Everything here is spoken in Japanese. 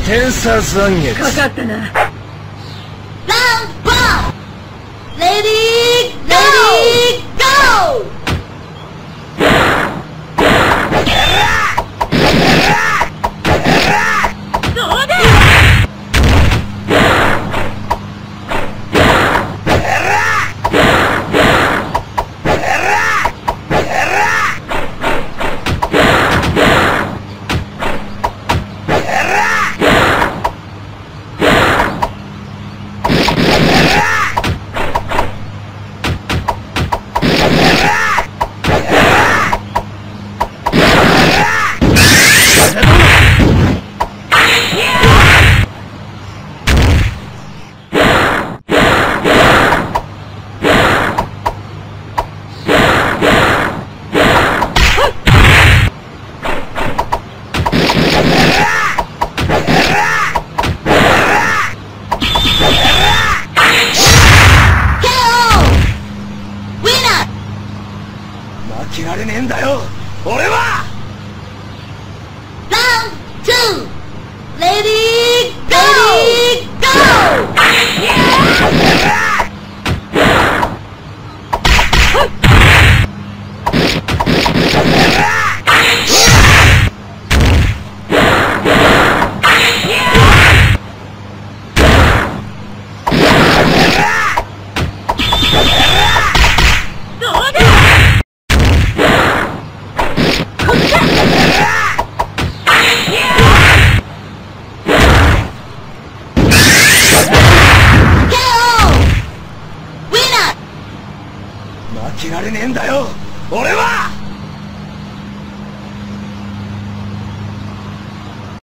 天差残月。 かかったな。ランボーレディーゴー。 負けられねえんだよ俺は。 ラウンド2レディーゴー。 負けられねえんだよ俺は。